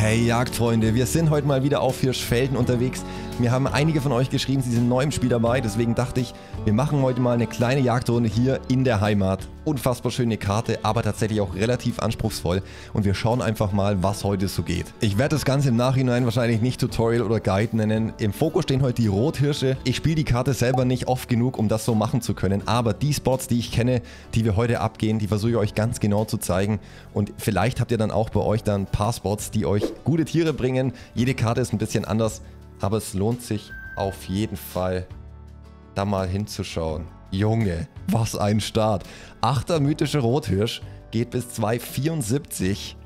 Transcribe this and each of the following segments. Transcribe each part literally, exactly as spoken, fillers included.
Hey Jagdfreunde, wir sind heute mal wieder auf Hirschfelden unterwegs. Mir haben einige von euch geschrieben, sie sind neu im Spiel dabei, deswegen dachte ich, wir machen heute mal eine kleine Jagdrunde hier in der Heimat. Unfassbar schöne Karte, aber tatsächlich auch relativ anspruchsvoll und wir schauen einfach mal, was heute so geht. Ich werde das Ganze im Nachhinein wahrscheinlich nicht Tutorial oder Guide nennen. Im Fokus stehen heute die Rothirsche. Ich spiele die Karte selber nicht oft genug, um das so machen zu können, aber die Spots, die ich kenne, die wir heute abgehen, die versuche ich euch ganz genau zu zeigen und vielleicht habt ihr dann auch bei euch dann ein paar Spots, die euch gute Tiere bringen. Jede Karte ist ein bisschen anders, aber es lohnt sich auf jeden Fall, da mal hinzuschauen. Junge, was ein Start. Achter mythische Rothirsch geht bis zwei vierundsiebzig.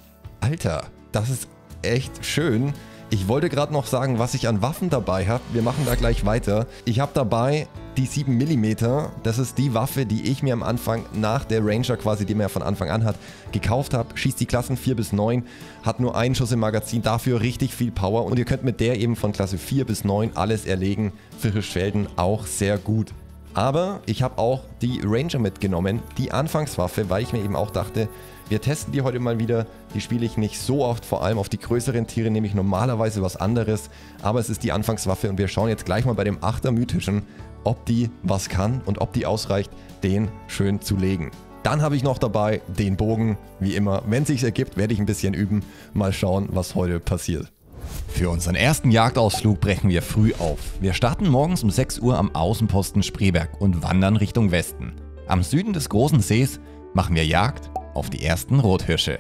Alter, das ist echt schön. Ich wollte gerade noch sagen, was ich an Waffen dabei habe. Wir machen da gleich weiter. Ich habe dabei die sieben Millimeter. Das ist die Waffe, die ich mir am Anfang nach der Ranger quasi, die man ja von Anfang an hat, gekauft habe. Schießt die Klassen vier bis neun, hat nur einen Schuss im Magazin, dafür richtig viel Power. Und ihr könnt mit der eben von Klasse vier bis neun alles erlegen. Für Hirschfelden auch sehr gut. Aber ich habe auch die Ranger mitgenommen, die Anfangswaffe, weil ich mir eben auch dachte, wir testen die heute mal wieder. Die spiele ich nicht so oft, vor allem auf die größeren Tiere nehme ich normalerweise was anderes. Aber es ist die Anfangswaffe und wir schauen jetzt gleich mal bei dem Achter mythischen, ob die was kann und ob die ausreicht, den schön zu legen. Dann habe ich noch dabei den Bogen, wie immer. Wenn es sich ergibt, werde ich ein bisschen üben. Mal schauen, was heute passiert. Für unseren ersten Jagdausflug brechen wir früh auf. Wir starten morgens um sechs Uhr am Außenposten Spreeberg und wandern Richtung Westen. Am Süden des großen Sees machen wir Jagd auf die ersten Rothirsche.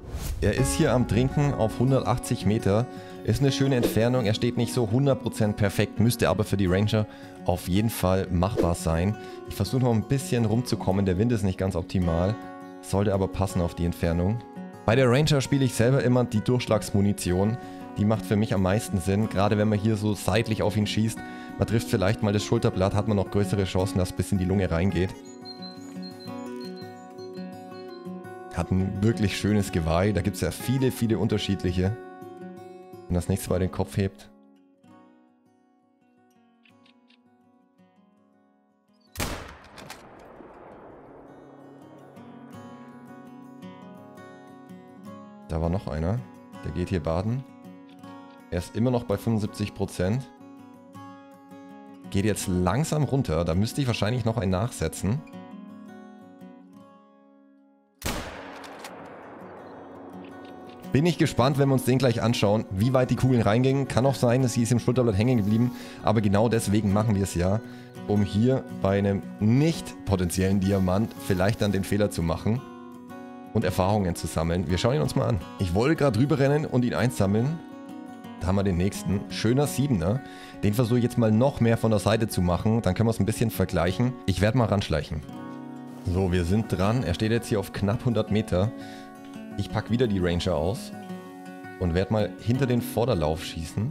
Er ist hier am Trinken auf hundertachtzig Meter. Ist eine schöne Entfernung, er steht nicht so hundert Prozent perfekt, müsste aber für die Ranger auf jeden Fall machbar sein. Ich versuche noch ein bisschen rumzukommen, der Wind ist nicht ganz optimal, sollte aber passen auf die Entfernung. Bei der Ranger spiele ich selber immer die Durchschlagsmunition. Die macht für mich am meisten Sinn, gerade wenn man hier so seitlich auf ihn schießt. Man trifft vielleicht mal das Schulterblatt, hat man noch größere Chancen, dass es bis in die Lunge reingeht. Hat ein wirklich schönes Geweih, da gibt es ja viele, viele unterschiedliche. Wenn das nächste Mal den Kopf hebt. Da war noch einer, der geht hier baden. Er ist immer noch bei fünfundsiebzig Prozent. Geht jetzt langsam runter. Da müsste ich wahrscheinlich noch einen nachsetzen. Bin ich gespannt, wenn wir uns den gleich anschauen, wie weit die Kugeln reingingen. Kann auch sein, dass sie ist im Schulterblatt hängen geblieben. Aber genau deswegen machen wir es ja, um hier bei einem nicht potenziellen Diamant vielleicht dann den Fehler zu machen und Erfahrungen zu sammeln. Wir schauen ihn uns mal an. Ich wollte gerade rüber rennen und ihn einsammeln. Da haben wir den nächsten. Schöner Siebener. Den versuche ich jetzt mal noch mehr von der Seite zu machen. Dann können wir es ein bisschen vergleichen. Ich werde mal ranschleichen. So, wir sind dran. Er steht jetzt hier auf knapp hundert Meter. Ich packe wieder die Ranger aus. Und werde mal hinter den Vorderlauf schießen.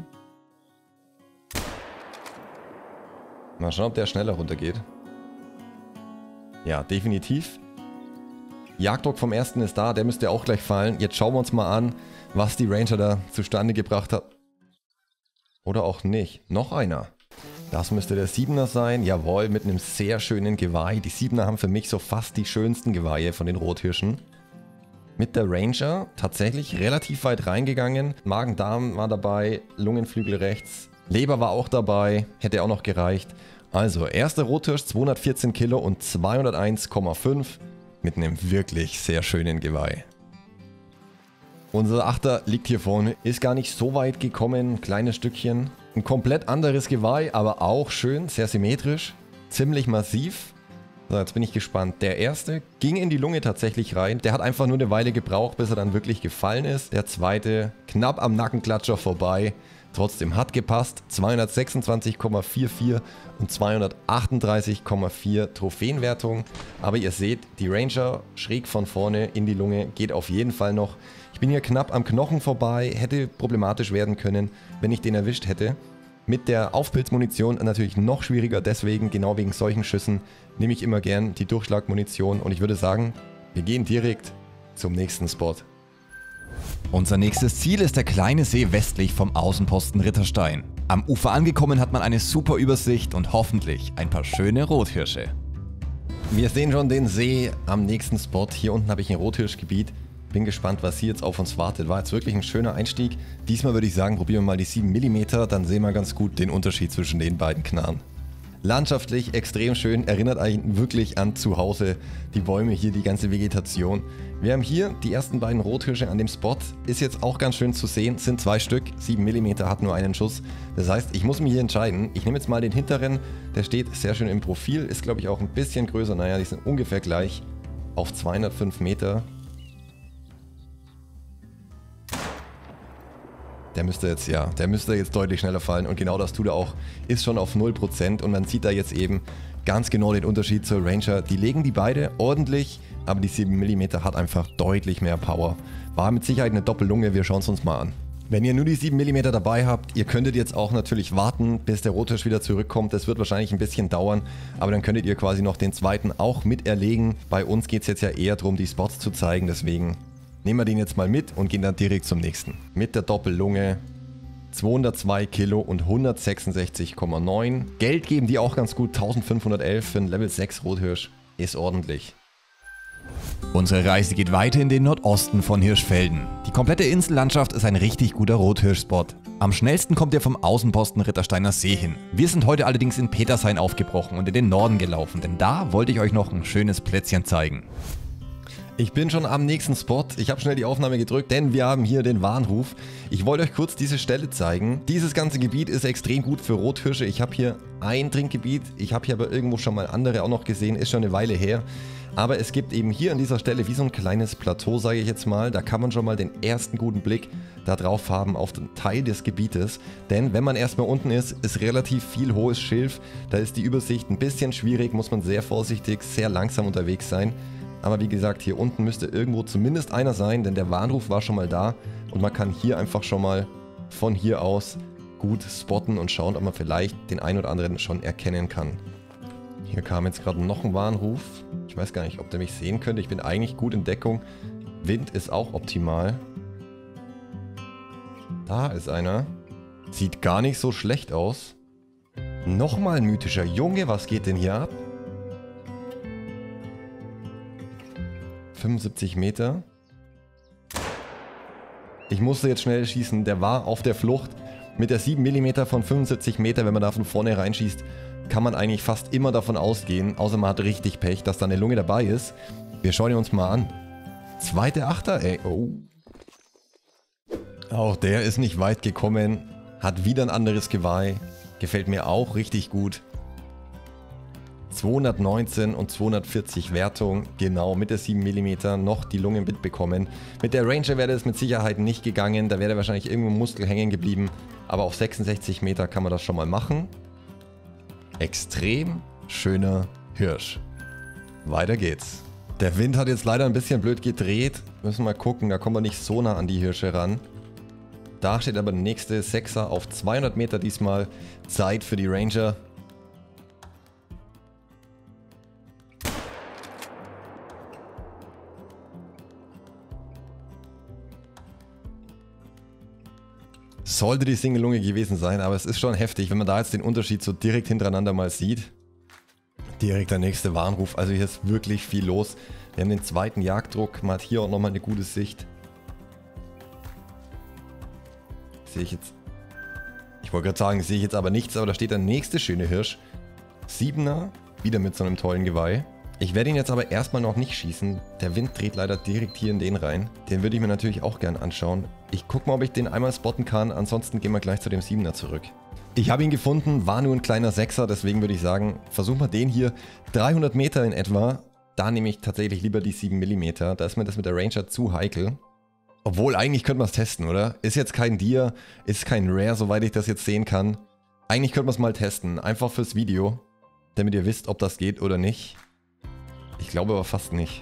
Mal schauen, ob der schneller runtergeht. Ja, definitiv. Jagddruck vom ersten ist da. Der müsste auch gleich fallen. Jetzt schauen wir uns mal an, was die Ranger da zustande gebracht hat. Oder auch nicht. Noch einer. Das müsste der Siebener sein. Jawohl, mit einem sehr schönen Geweih. Die Siebener haben für mich so fast die schönsten Geweihe von den Rothirschen. Mit der Ranger tatsächlich relativ weit reingegangen. Magen-Darm war dabei, Lungenflügel rechts. Leber war auch dabei, hätte auch noch gereicht. Also, erster Rothirsch, zweihundertvierzehn Kilo und zweihunderteins Komma fünf. Mit einem wirklich sehr schönen Geweih. Unser Achter liegt hier vorne, ist gar nicht so weit gekommen, kleines Stückchen. Ein komplett anderes Geweih, aber auch schön, sehr symmetrisch, ziemlich massiv. So, jetzt bin ich gespannt. Der erste ging in die Lunge tatsächlich rein. Der hat einfach nur eine Weile gebraucht, bis er dann wirklich gefallen ist. Der zweite knapp am Nackenklatscher vorbei. Trotzdem hat gepasst. zweihundertsechsundzwanzig Komma vierundvierzig und zweihundertachtunddreißig Komma vier Trophäenwertung. Aber ihr seht, die Ranger schräg von vorne in die Lunge geht auf jeden Fall noch. Ich bin hier knapp am Knochen vorbei. Hätte problematisch werden können, wenn ich den erwischt hätte. Mit der Aufpilzmunition natürlich noch schwieriger. Deswegen, genau wegen solchen Schüssen, nehme ich immer gern die Durchschlagmunition. Und ich würde sagen, wir gehen direkt zum nächsten Spot. Unser nächstes Ziel ist der kleine See westlich vom Außenposten Ritterstein. Am Ufer angekommen hat man eine super Übersicht und hoffentlich ein paar schöne Rothirsche. Wir sehen schon den See am nächsten Spot. Hier unten habe ich ein Rothirschgebiet. Bin gespannt, was hier jetzt auf uns wartet. War jetzt wirklich ein schöner Einstieg. Diesmal würde ich sagen, probieren wir mal die sieben Millimeter, dann sehen wir ganz gut den Unterschied zwischen den beiden Knarren. Landschaftlich extrem schön, erinnert eigentlich wirklich an zu Hause. Die Bäume hier, die ganze Vegetation. Wir haben hier die ersten beiden Rothirsche an dem Spot. Ist jetzt auch ganz schön zu sehen, sind zwei Stück. sieben Millimeter hat nur einen Schuss. Das heißt, ich muss mich hier entscheiden. Ich nehme jetzt mal den hinteren, der steht sehr schön im Profil. Ist glaube ich auch ein bisschen größer, naja, die sind ungefähr gleich. Auf zweihundertfünf Meter. Der müsste jetzt, ja, der müsste jetzt deutlich schneller fallen und genau das tut er auch. Ist schon auf null Prozent und man sieht da jetzt eben ganz genau den Unterschied zur Ranger. Die legen die beide ordentlich, aber die sieben Millimeter hat einfach deutlich mehr Power. War mit Sicherheit eine Doppellunge, wir schauen es uns mal an. Wenn ihr nur die sieben Millimeter dabei habt, ihr könntet jetzt auch natürlich warten, bis der Rothirsch wieder zurückkommt. Das wird wahrscheinlich ein bisschen dauern, aber dann könntet ihr quasi noch den zweiten auch mit erlegen. Bei uns geht es jetzt ja eher darum, die Spots zu zeigen, deswegen nehmen wir den jetzt mal mit und gehen dann direkt zum nächsten. Mit der Doppellunge, zweihundertzwei Kilo und hundertsechsundsechzig Komma neun. Geld geben die auch ganz gut, eintausendfünfhundertelf für einen Level sechs Rothirsch. Ist ordentlich. Unsere Reise geht weiter in den Nordosten von Hirschfelden. Die komplette Insellandschaft ist ein richtig guter Rothirsch-Spot. Am schnellsten kommt ihr vom Außenposten Rittersteiner See hin. Wir sind heute allerdings in Petershain aufgebrochen und in den Norden gelaufen, denn da wollte ich euch noch ein schönes Plätzchen zeigen. Ich bin schon am nächsten Spot. Ich habe schnell die Aufnahme gedrückt, denn wir haben hier den Warnruf. Ich wollte euch kurz diese Stelle zeigen. Dieses ganze Gebiet ist extrem gut für Rothirsche. Ich habe hier ein Trinkgebiet. Ich habe hier aber irgendwo schon mal andere auch noch gesehen. Ist schon eine Weile her. Aber es gibt eben hier an dieser Stelle wie so ein kleines Plateau, sage ich jetzt mal. Da kann man schon mal den ersten guten Blick da drauf haben auf den Teil des Gebietes. Denn wenn man erstmal unten ist, ist relativ viel hohes Schilf. Da ist die Übersicht ein bisschen schwierig, muss man sehr vorsichtig, sehr langsam unterwegs sein. Aber wie gesagt, hier unten müsste irgendwo zumindest einer sein, denn der Warnruf war schon mal da. Und man kann hier einfach schon mal von hier aus gut spotten und schauen, ob man vielleicht den einen oder anderen schon erkennen kann. Hier kam jetzt gerade noch ein Warnruf. Ich weiß gar nicht, ob der mich sehen könnte. Ich bin eigentlich gut in Deckung. Wind ist auch optimal. Da ist einer. Sieht gar nicht so schlecht aus. Nochmal ein mythischer Junge. Was geht denn hier ab? fünfundsiebzig Meter. Ich musste jetzt schnell schießen. Der war auf der Flucht. Mit der sieben Millimeter von fünfundsiebzig Meter, wenn man da von vorne reinschießt, kann man eigentlich fast immer davon ausgehen, außer man hat richtig Pech, dass da eine Lunge dabei ist. Wir schauen ihn uns mal an. Zweite Achter, ey. Oh. Auch der ist nicht weit gekommen. Hat wieder ein anderes Geweih. Gefällt mir auch richtig gut. zweihundertneunzehn und zweihundertvierzig Wertung, genau mit der sieben Millimeter noch die Lunge mitbekommen. Mit der Ranger wäre das mit Sicherheit nicht gegangen, da wäre wahrscheinlich irgendwo ein Muskel hängen geblieben, aber auf sechsundsechzig Meter kann man das schon mal machen. Extrem schöner Hirsch. Weiter geht's. Der Wind hat jetzt leider ein bisschen blöd gedreht, müssen wir mal gucken, da kommen wir nicht so nah an die Hirsche ran. Da steht aber der nächste Sechser auf zweihundert Meter diesmal, Zeit für die Ranger. Sollte die Single-Lunge gewesen sein, aber es ist schon heftig, wenn man da jetzt den Unterschied so direkt hintereinander mal sieht. Direkt der nächste Warnruf, also hier ist wirklich viel los. Wir haben den zweiten Jagddruck, man hat hier auch nochmal eine gute Sicht. Sehe ich jetzt... Ich wollte gerade sagen, sehe ich jetzt aber nichts, aber da steht der nächste schöne Hirsch. Siebener, wieder mit so einem tollen Geweih. Ich werde ihn jetzt aber erstmal noch nicht schießen. Der Wind dreht leider direkt hier in den rein. Den würde ich mir natürlich auch gern anschauen. Ich gucke mal, ob ich den einmal spotten kann. Ansonsten gehen wir gleich zu dem Siebener zurück. Ich habe ihn gefunden, war nur ein kleiner Sechser. Deswegen würde ich sagen, versuchen wir den hier. dreihundert Meter in etwa. Da nehme ich tatsächlich lieber die sieben Millimeter. Da ist mir das mit der Ranger zu heikel. Obwohl, eigentlich könnte man es testen, oder? Ist jetzt kein Deer, ist kein Rare, soweit ich das jetzt sehen kann. Eigentlich könnte man es mal testen. Einfach fürs Video. Damit ihr wisst, ob das geht oder nicht. Ich glaube aber fast nicht.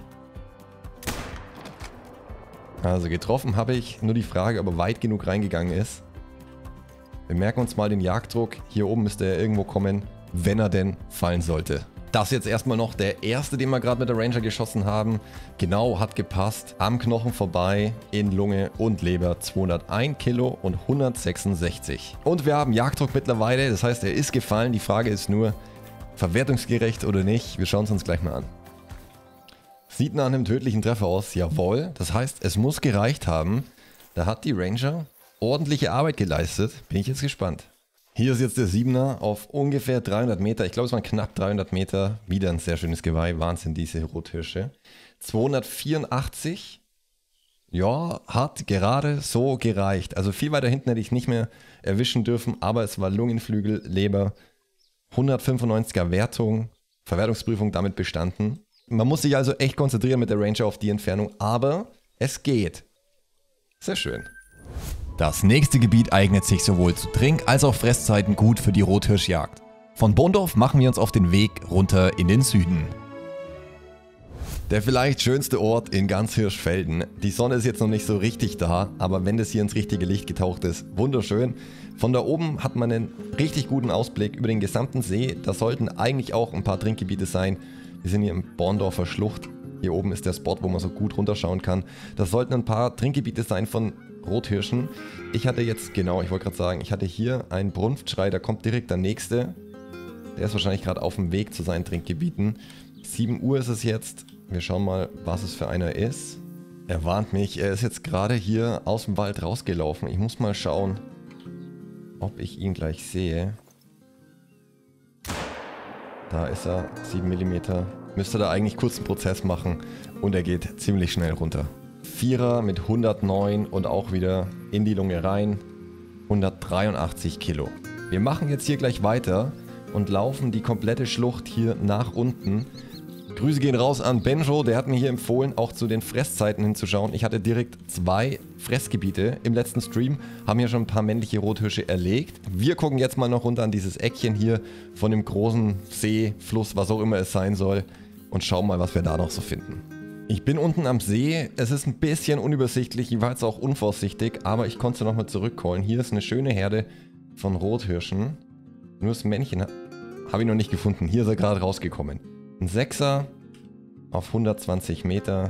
Also getroffen habe ich, nur die Frage, ob er weit genug reingegangen ist. Wir merken uns mal den Jagddruck. Hier oben müsste er irgendwo kommen, wenn er denn fallen sollte. Das jetzt erstmal noch der erste, den wir gerade mit der Ranger geschossen haben. Genau, hat gepasst. Am Knochen vorbei, in Lunge und Leber. zweihunderteins Kilo und hundertsechsundsechzig. Und wir haben Jagddruck mittlerweile, das heißt, er ist gefallen. Die Frage ist nur, verwertungsgerecht oder nicht? Wir schauen es uns gleich mal an. Sieht nach einem tödlichen Treffer aus, jawohl. Das heißt, es muss gereicht haben. Da hat die Ranger ordentliche Arbeit geleistet. Bin ich jetzt gespannt. Hier ist jetzt der Siebener auf ungefähr dreihundert Meter. Ich glaube, es waren knapp dreihundert Meter. Wieder ein sehr schönes Geweih. Wahnsinn, diese Rothirsche. zweihundertvierundachtzig. Ja, hat gerade so gereicht. Also viel weiter hinten hätte ich nicht mehr erwischen dürfen. Aber es war Lungenflügel, Leber. hundertfünfundneunziger Wertung. Verwertungsprüfung damit bestanden. Man muss sich also echt konzentrieren mit der Ranger auf die Entfernung. Aber es geht. Sehr schön. Das nächste Gebiet eignet sich sowohl zu Trink- als auch Fresszeiten gut für die Rothirschjagd. Von Bohndorf machen wir uns auf den Weg runter in den Süden. Der vielleicht schönste Ort in ganz Hirschfelden. Die Sonne ist jetzt noch nicht so richtig da, aber wenn das hier ins richtige Licht getaucht ist, wunderschön. Von da oben hat man einen richtig guten Ausblick über den gesamten See. Da sollten eigentlich auch ein paar Trinkgebiete sein. Wir sind hier im Bohndorfer Schlucht. Hier oben ist der Spot, wo man so gut runterschauen kann. Das sollten ein paar Trinkgebiete sein von Rothirschen. Ich hatte jetzt, genau, ich wollte gerade sagen, ich hatte hier einen Brunftschrei, da kommt direkt der nächste. Der ist wahrscheinlich gerade auf dem Weg zu seinen Trinkgebieten. sieben Uhr ist es jetzt. Wir schauen mal, was es für einer ist. Er warnt mich, er ist jetzt gerade hier aus dem Wald rausgelaufen. Ich muss mal schauen, ob ich ihn gleich sehe. Da ist er, sieben Millimeter. Müsste da eigentlich kurz einen Prozess machen und er geht ziemlich schnell runter. Vierer mit hundertneun und auch wieder in die Lunge rein. hundertdreiundachtzig Kilo. Wir machen jetzt hier gleich weiter und laufen die komplette Schlucht hier nach unten. Grüße gehen raus an Benjo, der hat mir hier empfohlen, auch zu den Fresszeiten hinzuschauen. Ich hatte direkt zwei Fressgebiete im letzten Stream, haben hier schon ein paar männliche Rothirsche erlegt. Wir gucken jetzt mal noch runter an dieses Eckchen hier von dem großen See, Fluss, was auch immer es sein soll und schauen mal, was wir da noch so finden. Ich bin unten am See, es ist ein bisschen unübersichtlich, ich war jetzt auch unvorsichtig, aber ich konnte nochmal zurückcallen. Hier ist eine schöne Herde von Rothirschen. Nur das Männchen habe ich noch nicht gefunden, hier ist er gerade rausgekommen. Ein Sechser auf hundertzwanzig Meter.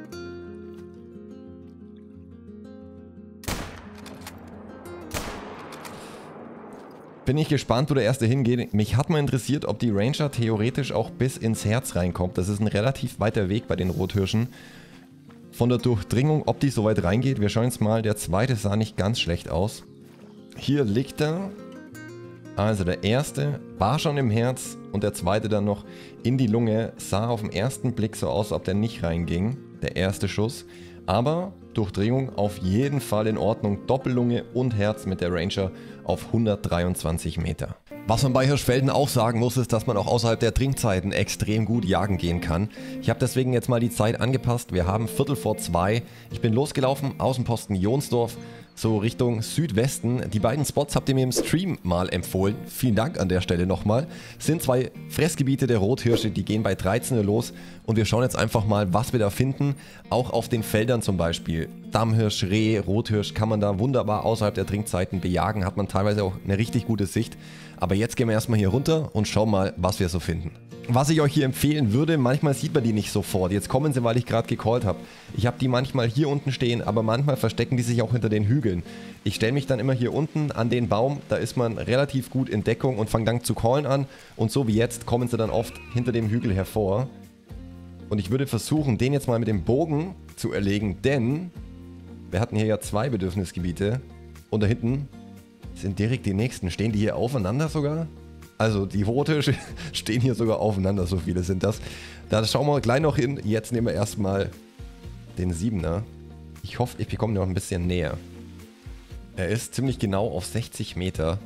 Bin ich gespannt, wo der erste hingeht. Mich hat mal interessiert, ob die Ranger theoretisch auch bis ins Herz reinkommt. Das ist ein relativ weiter Weg bei den Rothirschen. Von der Durchdringung, ob die so weit reingeht. Wir schauen jetzt mal. Der zweite sah nicht ganz schlecht aus. Hier liegt er. Also der erste war schon im Herz und der zweite dann noch in die Lunge. Sah auf den ersten Blick so aus, ob der nicht reinging. Der erste Schuss. Aber Durchdringung auf jeden Fall in Ordnung. Doppellunge und Herz mit der Ranger auf hundertdreiundzwanzig Meter. Was man bei Hirschfelden auch sagen muss, ist, dass man auch außerhalb der Trinkzeiten extrem gut jagen gehen kann. Ich habe deswegen jetzt mal die Zeit angepasst. Wir haben Viertel vor zwei. Ich bin losgelaufen, Außenposten Jonsdorf, so Richtung Südwesten. Die beiden Spots habt ihr mir im Stream mal empfohlen. Vielen Dank an der Stelle nochmal. Sind zwei Fressgebiete der Rothirsche, die gehen bei dreizehn Uhr los. Und wir schauen jetzt einfach mal, was wir da finden. Auch auf den Feldern zum Beispiel. Dammhirsch, Reh, Rothirsch kann man da wunderbar außerhalb der Trinkzeiten bejagen. Hat man teilweise auch eine richtig gute Sicht. Aber jetzt gehen wir erstmal hier runter und schauen mal, was wir so finden. Was ich euch hier empfehlen würde, manchmal sieht man die nicht sofort. Jetzt kommen sie, weil ich gerade gecallt habe. Ich habe die manchmal hier unten stehen, aber manchmal verstecken die sich auch hinter den Hügeln. Ich stelle mich dann immer hier unten an den Baum, da ist man relativ gut in Deckung und fange dann zu callen an. Und so wie jetzt kommen sie dann oft hinter dem Hügel hervor. Und ich würde versuchen, den jetzt mal mit dem Bogen zu erlegen, denn wir hatten hier ja zwei Bedürfnisgebiete. Und da hinten sind direkt die nächsten. Stehen die hier aufeinander sogar? Also die Rothirsche stehen hier sogar aufeinander, so viele sind das. Da schauen wir gleich noch hin. Jetzt nehmen wir erstmal den Siebener. Ich hoffe, ich bekomme noch ein bisschen näher. Er ist ziemlich genau auf sechzig Meter.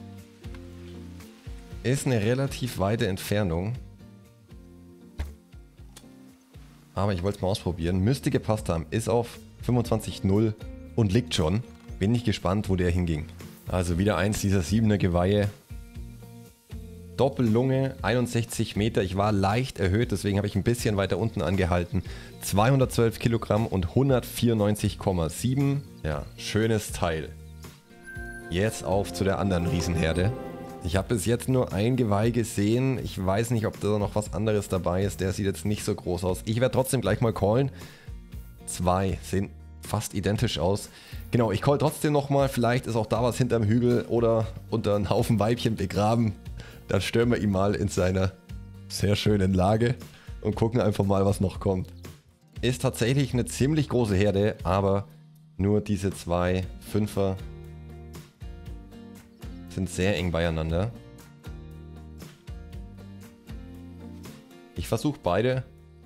Ist eine relativ weite Entfernung. Aber ich wollte es mal ausprobieren. Müsste gepasst haben. Ist auf fünfundzwanzig null und liegt schon. Bin ich gespannt, wo der hinging. Also wieder eins dieser Siebener Geweihe. Doppellunge, einundsechzig Meter. Ich war leicht erhöht, deswegen habe ich ein bisschen weiter unten angehalten. zweihundertzwölf Kilogramm und hundertvierundneunzig Komma sieben. Ja, schönes Teil. Jetzt auf zu der anderen Riesenherde. Ich habe bis jetzt nur ein Geweih gesehen. Ich weiß nicht, ob da noch was anderes dabei ist. Der sieht jetzt nicht so groß aus. Ich werde trotzdem gleich mal callen. Zwei sehen fast identisch aus. Genau, ich call trotzdem nochmal. Vielleicht ist auch da was hinterm Hügel oder unter einem Haufen Weibchen begraben. Dann stören wir ihn mal in seiner sehr schönen Lage und gucken einfach mal, was noch kommt. ist tatsächlich eine ziemlich große Herde, aber nur diese zwei Fünfer sind sehr eng beieinander. Ich versuche beide.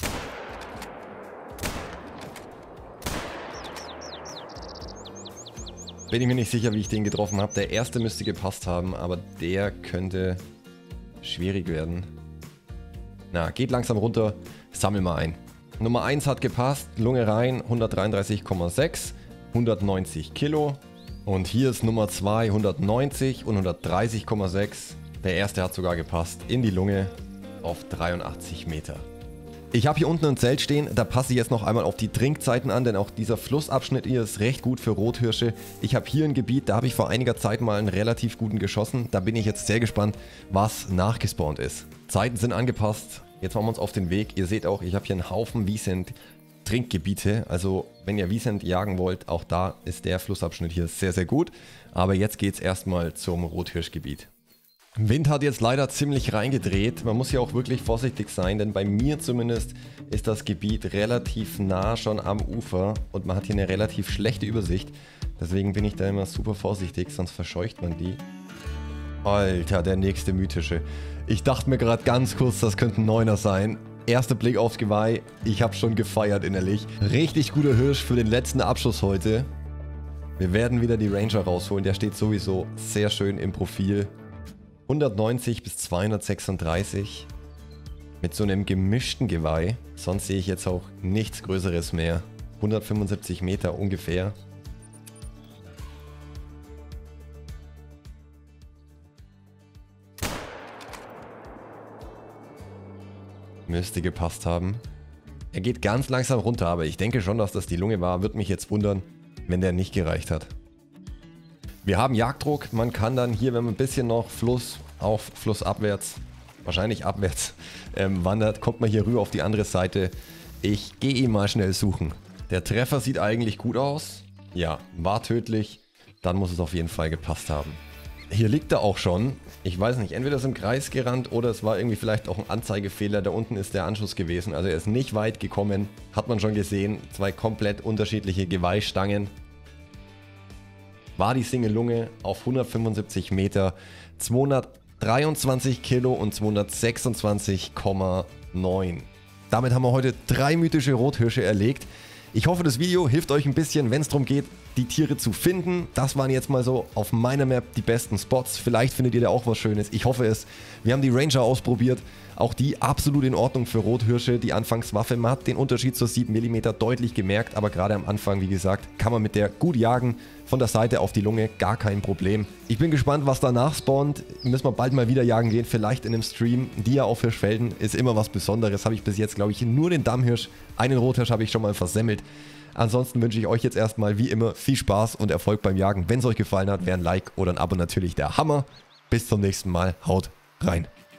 Bin ich mir nicht sicher, wie ich den getroffen habe. Der erste müsste gepasst haben, aber der könnte schwierig werden. Na, geht langsam runter. Sammel mal ein. Nummer eins hat gepasst. Lunge rein, hundertdreiunddreißig Komma sechs, hundertneunzig Kilo. Und hier ist Nummer zwei, hundertneunzig und hundertdreißig Komma sechs. Der erste hat sogar gepasst in die Lunge auf dreiundachtzig Meter. Ich habe hier unten ein Zelt stehen, da passe ich jetzt noch einmal auf die Trinkzeiten an, denn auch dieser Flussabschnitt hier ist recht gut für Rothirsche. Ich habe hier ein Gebiet, da habe ich vor einiger Zeit mal einen relativ guten geschossen. Da bin ich jetzt sehr gespannt, was nachgespawnt ist. Zeiten sind angepasst, jetzt machen wir uns auf den Weg. Ihr seht auch, ich habe hier einen Haufen Wiesent-Trinkgebiete. Also wenn ihr Wiesent jagen wollt, auch da ist der Flussabschnitt hier sehr, sehr gut. Aber jetzt geht es erstmal zum Rothirschgebiet. Wind hat jetzt leider ziemlich reingedreht. Man muss hier auch wirklich vorsichtig sein, denn bei mir zumindest ist das Gebiet relativ nah schon am Ufer und man hat hier eine relativ schlechte Übersicht. Deswegen bin ich da immer super vorsichtig, sonst verscheucht man die. Alter, der nächste mythische. Ich dachte mir gerade ganz kurz, das könnte ein Neuner sein. Erster Blick aufs Geweih, ich habe schon gefeiert innerlich. Richtig guter Hirsch für den letzten Abschuss heute. Wir werden wieder die Ranger rausholen, der steht sowieso sehr schön im Profil. hundertneunzig bis zweihundertsechsunddreißig mit so einem gemischten Geweih. Sonst sehe ich jetzt auch nichts Größeres mehr. hundertfünfundsiebzig Meter ungefähr. Müsste gepasst haben. Er geht ganz langsam runter, aber ich denke schon, dass das die Lunge war. Würde mich jetzt wundern, wenn der nicht gereicht hat. Wir haben Jagddruck, man kann dann hier, wenn man ein bisschen noch Fluss auf flussabwärts, wahrscheinlich abwärts, ähm, wandert, kommt man hier rüber auf die andere Seite. Ich gehe ihn mal schnell suchen. Der Treffer sieht eigentlich gut aus. Ja, war tödlich. Dann muss es auf jeden Fall gepasst haben. Hier liegt er auch schon. Ich weiß nicht, entweder ist er im Kreis gerannt oder es war irgendwie vielleicht auch ein Anzeigefehler. Da unten ist der Anschuss gewesen. Also er ist nicht weit gekommen. Hat man schon gesehen. Zwei komplett unterschiedliche Geweihstangen. War die Single-Lunge auf hundertfünfundsiebzig Meter, zweihundertdreiundzwanzig Kilo und zweihundertsechsundzwanzig Komma neun. Damit haben wir heute drei mythische Rothirsche erlegt. Ich hoffe, das Video hilft euch ein bisschen, wenn es darum geht, die Tiere zu finden. Das waren jetzt mal so auf meiner Map die besten Spots. Vielleicht findet ihr da auch was Schönes. Ich hoffe es. Wir haben die Ranger ausprobiert. Auch die absolut in Ordnung für Rothirsche. Die Anfangswaffe, man hat den Unterschied zur sieben Millimeter deutlich gemerkt. Aber gerade am Anfang, wie gesagt, kann man mit der gut jagen. Von der Seite auf die Lunge, gar kein Problem. Ich bin gespannt, was danach spawnt. Müssen wir bald mal wieder jagen gehen. Vielleicht in einem Stream. Dia auf Hirschfelden ist immer was Besonderes. Habe ich bis jetzt, glaube ich, nur den Dammhirsch. Einen Rothirsch habe ich schon mal versemmelt. Ansonsten wünsche ich euch jetzt erstmal wie immer viel Spaß und Erfolg beim Jagen. Wenn es euch gefallen hat, wäre ein Like oder ein Abo natürlich der Hammer. Bis zum nächsten Mal. Haut rein.